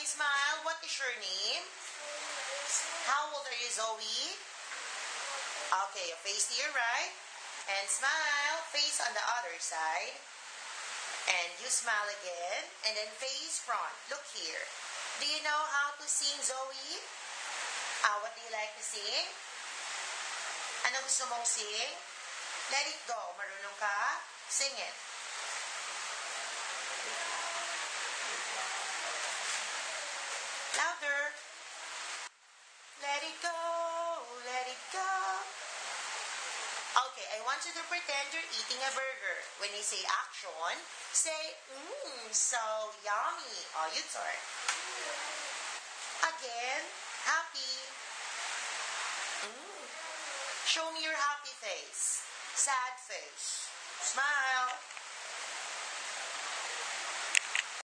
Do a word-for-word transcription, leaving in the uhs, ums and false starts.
Zoe, smile. What is your name? How old are you, Zoe? Okay, face to your right. And smile. Face on the other side. And you smile again. And then face front. Look here. Do you know how to sing, Zoe? Ah, what do you like to sing? Ano gusto mong sing? Let it go. Marunong ka? Sing it. Louder. Let it go. Let it go. Okay, I want you to pretend you're eating a burger. When you say action, say, mmm, so yummy. Oh, you turn. Again, happy. Mm. Show me your happy face. Sad face. Smile.